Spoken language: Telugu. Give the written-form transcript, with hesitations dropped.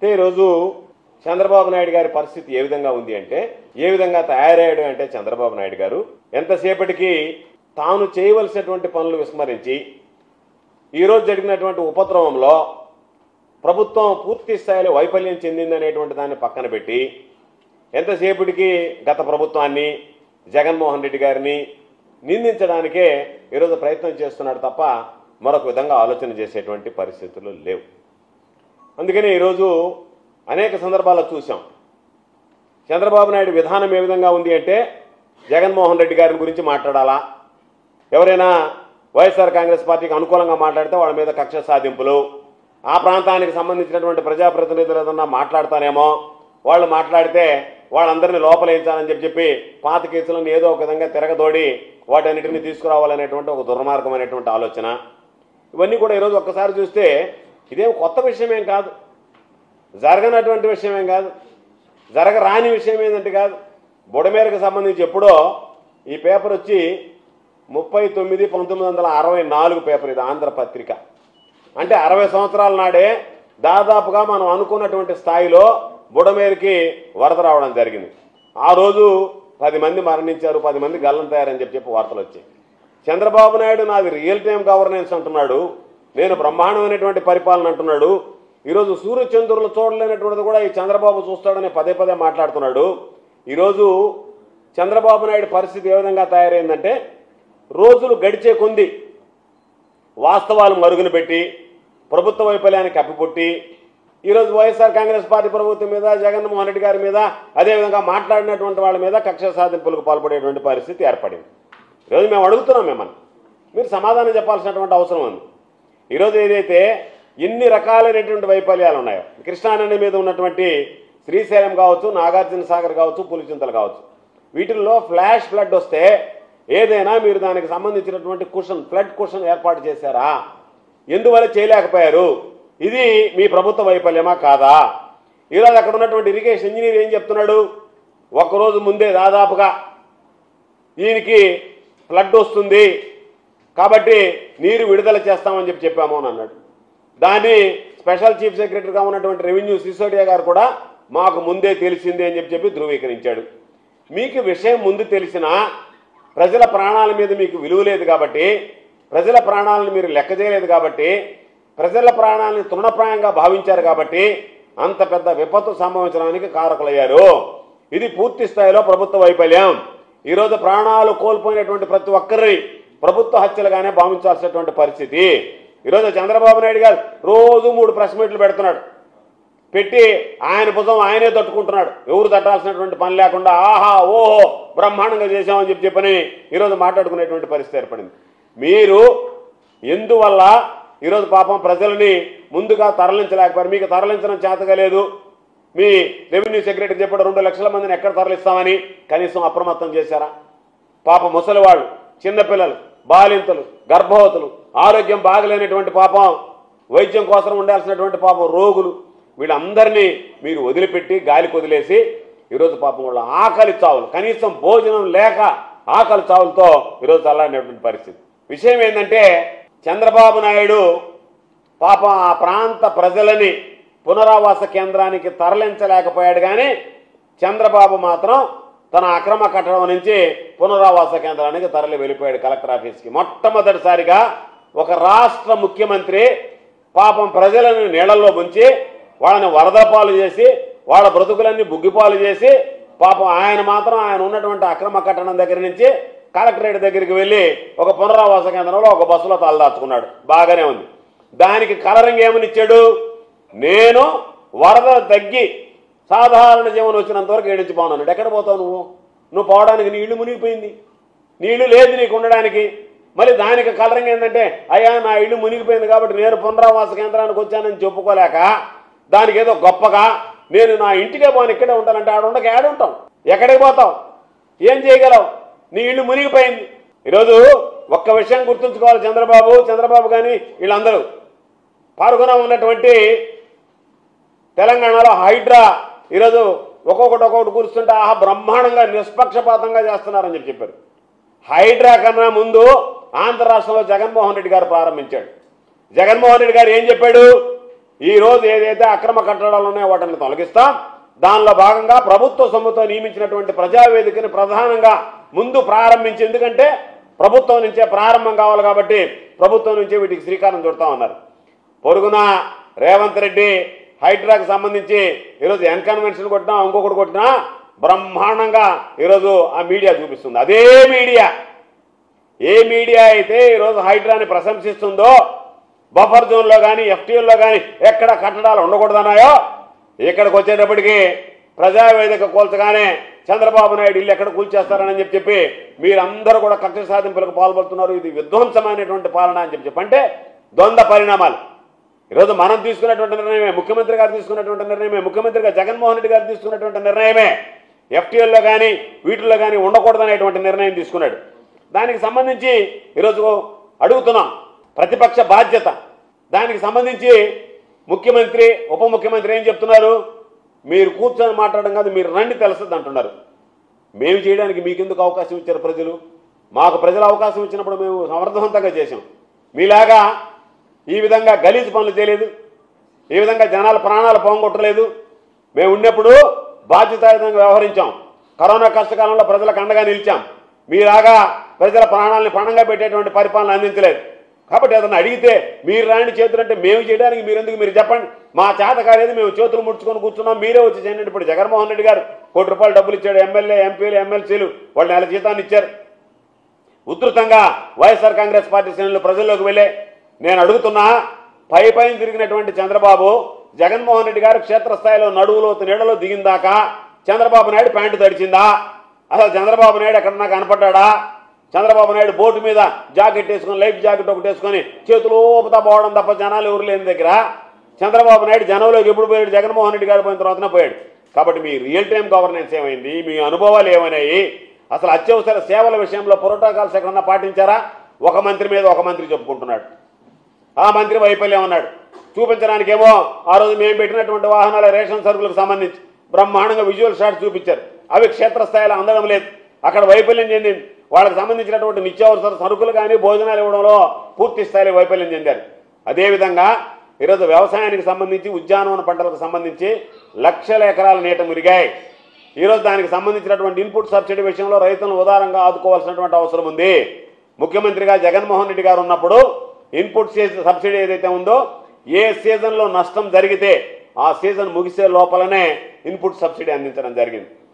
ఈరోజు చంద్రబాబు నాయుడు గారి పరిస్థితి ఏ విధంగా ఉంది అంటే, ఏ విధంగా తయారయ్యాడు అంటే చంద్రబాబు నాయుడు గారు ఎంతసేపటికి తాను చేయవలసినటువంటి పనులు విస్మరించి ఈరోజు జరిగినటువంటి ఉపద్రవంలో ప్రభుత్వం పూర్తి స్థాయిలో వైఫల్యం చెందిందనేటువంటి దాన్ని పక్కన పెట్టి ఎంతసేపటికి గత ప్రభుత్వాన్ని జగన్మోహన్ రెడ్డి గారిని నిందించడానికే ఈరోజు ప్రయత్నం చేస్తున్నాడు తప్ప మరొక విధంగా ఆలోచన చేసేటువంటి పరిస్థితులు లేవు. అందుకని ఈరోజు అనేక సందర్భాల్లో చూసాం చంద్రబాబు నాయుడు విధానం ఏ విధంగా ఉంది అంటే, జగన్మోహన్ రెడ్డి గారి గురించి మాట్లాడాలా, ఎవరైనా వైఎస్ఆర్ కాంగ్రెస్ పార్టీకి అనుకూలంగా మాట్లాడితే వాళ్ళ మీద కక్ష సాధింపులు, ఆ ప్రాంతానికి సంబంధించినటువంటి ప్రజాప్రతినిధులు ఏదన్నా మాట్లాడతానేమో, వాళ్ళు మాట్లాడితే వాళ్ళందరినీ లోపలేయించాలని చెప్పి పాత కేసులను ఏదో ఒక విధంగా తిరగదోడి వాటన్నిటిని తీసుకురావాలనేటువంటి ఒక దుర్మార్గమైనటువంటి ఆలోచన. ఇవన్నీ కూడా ఈరోజు ఒక్కసారి చూస్తే ఇదేం కొత్త విషయమేం కాదు, జరగనటువంటి విషయమేం కాదు, జరగరాని విషయం ఏంటంటే కాదు. బుడమేరకు సంబంధించి ఎప్పుడో ఈ పేపర్ వచ్చి 39/1964 పేపర్, ఇది ఆంధ్రపత్రిక. అంటే 60 సంవత్సరాల నాడే దాదాపుగా మనం అనుకున్నటువంటి స్థాయిలో బుడమేరుకి వరద రావడం జరిగింది. ఆ రోజు 10 మంది మరణించారు, 10 మంది గల్లంతయ్యారని చెప్పి వార్తలు వచ్చాయి. చంద్రబాబు నాయుడు నాది రియల్ టైం గవర్నెన్స్ అంటున్నాడు, నేను బ్రహ్మాండమైనటువంటి పరిపాలన అంటున్నాడు. ఈరోజు సూర్యచంద్రులు చూడలేనటువంటిది కూడా ఈ చంద్రబాబు చూస్తాడని పదే పదే మాట్లాడుతున్నాడు. ఈరోజు చంద్రబాబు నాయుడు పరిస్థితి ఏ విధంగా తయారైందంటే, రోజులు గడిచే కొంది వాస్తవాలు మరుగున పెట్టి ప్రభుత్వ వైఫల్యాన్ని కప్పిపుట్టి ఈరోజు వైఎస్ఆర్ కాంగ్రెస్ పార్టీ ప్రభుత్వం మీద, జగన్మోహన్ రెడ్డి గారి మీద, అదేవిధంగా మాట్లాడినటువంటి వాళ్ళ మీద కక్ష సాధింపులకు పాల్పడేటువంటి పరిస్థితి ఏర్పడింది. ఈరోజు మేము అడుగుతున్నాం, మిమ్మల్ని మీరు సమాధానం చెప్పాల్సినటువంటి అవసరం ఉంది. ఈరోజు ఏదైతే ఎన్ని రకాలైనటువంటి వైఫల్యాలు ఉన్నాయో, కృష్ణానది మీద ఉన్నటువంటి శ్రీశైలం కావచ్చు, నాగార్జున సాగర్ కావచ్చు, పులిచింతలు కావచ్చు, వీటిల్లో ఫ్లాష్ ఫ్లడ్ వస్తే ఏదైనా మీరు దానికి సంబంధించినటువంటి ఫ్లడ్ కుషన్ ఏర్పాటు చేశారా? ఎందువల్ల చేయలేకపోయారు? ఇది మీ ప్రభుత్వ వైఫల్యమా కాదా? ఈరోజు అక్కడ ఉన్నటువంటి ఇరిగేషన్ ఇంజనీర్ ఏం చెప్తున్నాడు, ఒక్కరోజు ముందే దాదాపుగా దీనికి ఫ్లడ్ వస్తుంది కాబట్టి నీరు విడుదల చేస్తామని చెప్పాము అని అన్నాడు. దాన్ని స్పెషల్ చీఫ్ సెక్రటరీగా ఉన్నటువంటి రెవెన్యూ సిసోడియా గారు కూడా మాకు ముందే తెలిసిందే అని చెప్పి ధృవీకరించాడు. మీకు విషయం ముందు తెలిసినా ప్రజల ప్రాణాల మీద మీకు విలువ లేదు కాబట్టి, ప్రజల ప్రాణాలను మీరు లెక్క చేయలేదు కాబట్టి, ప్రజల ప్రాణాలను తృణప్రాయంగా భావించారు కాబట్టి అంత పెద్ద విపత్తు సంభవించడానికి కారకులయ్యారు. ఇది పూర్తి స్థాయిలో ప్రభుత్వ వైఫల్యం. ఈరోజు ప్రాణాలు కోల్పోయినటువంటి ప్రతి ఒక్కరిని ప్రభుత్వ హత్యలుగానే భావించాల్సినటువంటి పరిస్థితి. ఈరోజు చంద్రబాబు నాయుడు గారు రోజు 3 ప్రెస్ మీట్లు పెడుతున్నాడు, పెట్టి ఆయన భుజం ఆయనే తట్టుకుంటున్నాడు, ఎవరు తట్టాల్సినటువంటి పని లేకుండా ఆహా ఓహో బ్రహ్మాండంగా చేశామని చెప్పని ఈరోజు మాట్లాడుకునేటువంటి పరిస్థితి ఏర్పడింది. మీరు ఎందువల్ల ఈరోజు పాపం ప్రజలని ముందుగా తరలించలేకపోయారు? మీకు తరలించడం చేతగా లేదు. మీ రెవెన్యూ సెక్రటరీ చెప్పాడు 2 లక్షల మందిని ఎక్కడ తరలిస్తామని, కనీసం అప్రమత్తం చేశారా? పాప ముసలివాళ్ళు, చిన్నపిల్లలు, బాలింతలు, గర్భవతులు, ఆరోగ్యం బాగలేనటువంటి పాపం, వైద్యం కోసం ఉండాల్సినటువంటి పాపం రోగులు, వీళ్ళందరినీ మీరు వదిలిపెట్టి గాలికి వదిలేసి ఈరోజు పాపం వాళ్ళ ఆకలి చావులు, కనీసం భోజనం లేక ఆకలి చావులతో ఈరోజు చల్లాడినటువంటి పరిస్థితి. విషయం ఏంటంటే, చంద్రబాబు నాయుడు పాపం ఆ ప్రాంత ప్రజలని పునరావాస కేంద్రానికి తరలించలేకపోయాడు. కానీ చంద్రబాబు మాత్రం తన అక్రమ కట్టడం నుంచి పునరావాస కేంద్రానికి తరలి వెళ్ళిపోయాడు కలెక్టర్ ఆఫీస్కి. మొట్టమొదటిసారిగా ఒక రాష్ట్ర ముఖ్యమంత్రి పాపం ప్రజలను నీళ్లలో ముంచి వాళ్ళని వరదపాలు చేసి వాళ్ళ బ్రతుకులన్నీ బుగ్గిపాలు చేసి పాపం ఆయన మాత్రం ఆయన ఉన్నటువంటి అక్రమ కట్టడం దగ్గర నుంచి కలెక్టరేట్ దగ్గరికి వెళ్ళి ఒక పునరావాస కేంద్రంలో ఒక బస్సులో తలదాచుకున్నాడు. బాగానే ఉంది. దానికి కలరింగ్ ఏమని ఇచ్చాడు, నేను వరద తగ్గి సాధారణ జీవనం వచ్చినంత వరకు ఏడించి పోనాడు. ఎక్కడ పోతావు నువ్వు పోవడానికి? నీ ఇల్లు మునిగిపోయింది, నీ ఇల్లు లేదు నీకు ఉండడానికి. మళ్ళీ దానికి కలరింగ్ ఏంటంటే, అయ్యా నా ఇల్లు మునిగిపోయింది కాబట్టి నేను పునరావాస కేంద్రానికి వచ్చానని చెప్పుకోలేక దానికి ఏదో గొప్పగా నేను నా ఇంటికే పోను ఇక్కడే ఉంటానంటే ఆడుండక ఏడుంటాం, ఎక్కడికి పోతావు, ఏం చేయగలవు? నీ ఇల్లు మునిగిపోయింది. ఈరోజు ఒక్క విషయం గుర్తుంచుకోవాలి, చంద్రబాబు కానీ వీళ్ళందరూ పాల్గొన ఉన్నటువంటి తెలంగాణలో హైడ్రా ఈరోజు ఒక్కొక్కటి కూర్చుంటే ఆహా బ్రహ్మాండంగా నిష్పక్షపాతంగా చేస్తున్నారని చెప్పారు. హైడ్రా కన్నా ముందు ఆంధ్ర రాష్ట్రంలో జగన్మోహన్ రెడ్డి గారు ప్రారంభించాడు. జగన్మోహన్ రెడ్డి గారు ఏం చెప్పాడు, ఈ రోజు ఏదైతే అక్రమ కట్టడాలు ఉన్నాయో వాటిని తొలగిస్తాం. దానిలో భాగంగా ప్రభుత్వ సొమ్ముతో నియమించినటువంటి ప్రజావేదికని ప్రధానంగా ముందు ప్రారంభించి, ఎందుకంటే ప్రభుత్వం నుంచే ప్రారంభం కావాలి కాబట్టి ప్రభుత్వం నుంచే వీటికి శ్రీకారం చుడతా ఉన్నారు. పొరుగున రేవంత్ రెడ్డి హైడ్రాకి సంబంధించి ఈరోజు ఎన్కన్వెన్షన్ కొట్టినా ఇంకొకటి కొట్టినా బ్రహ్మాండంగా ఈరోజు ఆ మీడియా చూపిస్తుంది. అదే మీడియా, ఏ మీడియా అయితే ఈరోజు హైడ్రాని ప్రశంసిస్తుందో, బఫర్ జోన్లో కానీ ఎఫ్టీఎల్లో కానీ ఎక్కడ కట్టడాలు ఉండకూడదన్నాయో, ఇక్కడికి వచ్చేటప్పటికి ప్రజావేదిక కూల్చగానే చంద్రబాబు నాయుడు ఇల్లు ఎక్కడ కూల్చేస్తారని చెప్పి మీరందరూ కూడా కక్ష సాధింపులకు పాల్పడుతున్నారు. ఇది విధ్వంసమైనటువంటి పాలన అని చెప్పి అంటే ద్వంద్వ పరిణామాలు. ఈరోజు మనం తీసుకున్నటువంటి నిర్ణయమే, ముఖ్యమంత్రి గారు తీసుకున్నటువంటి నిర్ణయమే, ముఖ్యమంత్రిగా జగన్మోహన్ రెడ్డి గారు తీసుకున్నటువంటి నిర్ణయమే ఎఫ్టీఎల్లో కానీ వీటిల్లో కానీ ఉండకూడదనేటువంటి నిర్ణయం తీసుకున్నాడు. దానికి సంబంధించి ఈరోజు అడుగుతున్నాం ప్రతిపక్ష బాధ్యత. దానికి సంబంధించి ముఖ్యమంత్రి ఉప ముఖ్యమంత్రి ఏం చెప్తున్నారు? మీరు కూర్చొని మాట్లాడడం కాదు, మీరు రండి తెలుస్తుంది అంటున్నారు. మేము చేయడానికి మీకెందుకు అవకాశం ఇచ్చారు ప్రజలు? మాకు ప్రజలు అవకాశం ఇచ్చినప్పుడు మేము సమర్థవంతంగా చేశాం. మీలాగా ఈ విధంగా గలీజు పనులు చేయలేదు, ఈ విధంగా జనాల ప్రాణాలు పోగొట్టలేదు. మేము ఉన్నప్పుడు బాధ్యతాయుతంగా వ్యవహరించాం. కరోనా కష్టకాలంలో ప్రజలకు అండగా నిలిచాం. మీలాగా ప్రజల ప్రాణాలను పణంగా పెట్టేటువంటి పరిపాలన అందించలేదు. కాబట్టి అతను అడిగితే మీరు రాని చేతులు అంటే మేము చేయడానికి మీరెందుకు, మీరు చెప్పండి. మా చేత కాలేదు, మేము చేతులు ముడుచుకొని కూర్చున్నాం, మీరే వచ్చి చేయండి. ఇప్పుడు జగన్మోహన్ రెడ్డి గారు ₹1 కోటి డబ్బులు ఇచ్చాడు. ఎమ్మెల్యే ఎంపీలు ఎమ్మెల్సీలు వాళ్ళు నెల జీతాన్ని ఇచ్చారు. ఉధృతంగా వైఎస్ఆర్ కాంగ్రెస్ పార్టీ శ్రేణులు ప్రజల్లోకి వెళ్ళే నేను అడుగుతున్నా, పైన తిరిగినటువంటి చంద్రబాబు జగన్మోహన్ రెడ్డి గారు క్షేత్రస్థాయిలో నడువులోతు నీడలో దిగిందాకా చంద్రబాబు నాయుడు ప్యాంటు తడిచిందా? అసలు చంద్రబాబు నాయుడు ఎక్కడన్నా కనపడ్డా? చంద్రబాబు నాయుడు బోటు మీద జాకెట్ వేసుకొని, లైఫ్ జాకెట్ ఒకటి వేసుకొని చేతులు ఊపుతా పోవడం తప్ప జనాలు ఎవరు లేని దగ్గర చంద్రబాబు నాయుడు జనంలోకి ఎప్పుడు పోయాడు? జగన్మోహన్ రెడ్డి గారు పోయిన తర్వాతనే పోయాడు. కాబట్టి మీ రియల్ టైం గవర్నెన్స్ ఏమైంది? మీ అనుభవాలు ఏమైనాయి? అసలు అత్యవసర సేవల విషయంలో ప్రోటోకాల్స్ ఎక్కడన్నా పాటించారా? ఒక మంత్రి మీద ఒక మంత్రి చెప్పుకుంటున్నాడు. ఆ మంత్రి వైఫల్యం అన్నాడు. చూపించడానికేమో ఆ రోజు మేము పెట్టినటువంటి వాహనాల రేషన్ సరుకులకు సంబంధించి బ్రహ్మాండంగా విజువల్ షాట్స్ చూపించారు. అవి క్షేత్రస్థాయిలో అందడం లేదు. అక్కడ వైఫల్యం చెందింది. వాళ్ళకి సంబంధించినటువంటి నిత్యావసర సరుకులు కానీ భోజనాలు ఇవ్వడంలో పూర్తి స్థాయిలో వైఫల్యం చెందారు. అదేవిధంగా ఈరోజు వ్యవసాయానికి సంబంధించి, ఉద్యానవన పంటలకు సంబంధించి లక్షల ఎకరాల నీట మురిగాయి. ఈరోజు దానికి సంబంధించినటువంటి ఇన్పుట్ సబ్సిడీ విషయంలో రైతులను ఉదారంగా ఆదుకోవాల్సినటువంటి అవసరం ఉంది. ముఖ్యమంత్రిగా జగన్మోహన్ రెడ్డి గారు ఉన్నప్పుడు ఇన్పుట్ సబ్సిడీ ఏదైతే ఉందో, ఏ సీజన్లో నష్టం జరిగితే ఆ సీజన్ ముగిసే లోపలనే ఇన్పుట్ సబ్సిడీ అందించడం జరిగింది.